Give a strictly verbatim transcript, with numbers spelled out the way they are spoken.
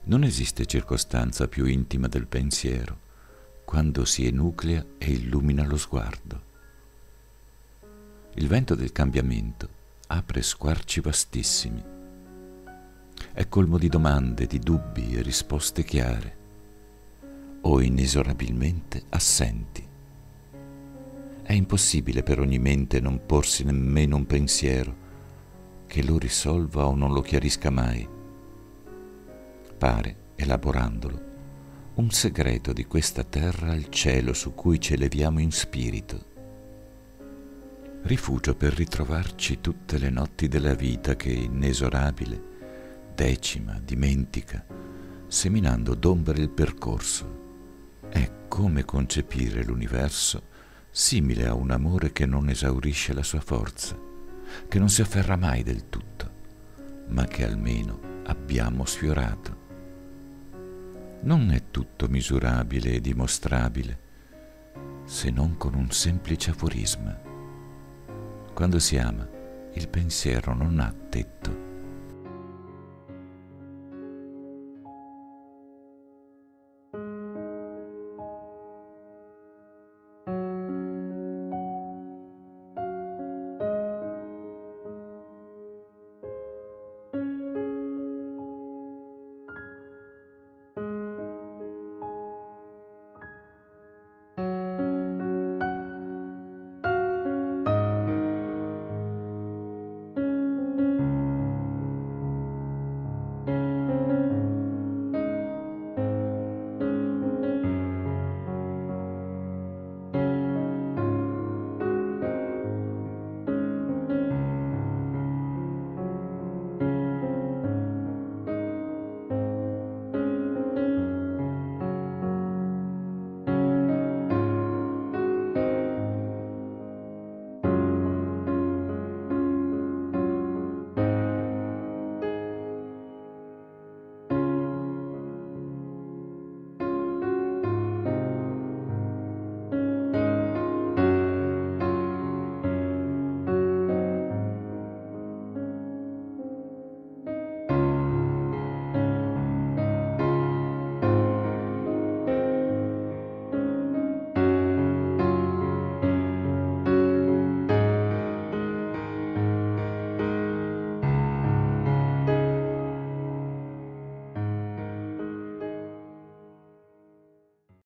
Non esiste circostanza più intima del pensiero quando si enuclea e illumina lo sguardo. Il vento del cambiamento apre squarci vastissimi. È colmo di domande, di dubbi e risposte chiare, o inesorabilmente assenti. È impossibile per ogni mente non porsi nemmeno un pensiero che lo risolva o non lo chiarisca mai. Pare, elaborandolo, un segreto di questa terra al cielo su cui ci eleviamo in spirito. Rifugio per ritrovarci tutte le notti della vita che, inesorabile, decima, dimentica, seminando d'ombre il percorso. È come concepire l'universo simile a un amore che non esaurisce la sua forza, che non si afferra mai del tutto, ma che almeno abbiamo sfiorato. Non è tutto misurabile e dimostrabile, se non con un semplice aforisma. Quando si ama, il pensiero non ha tetto,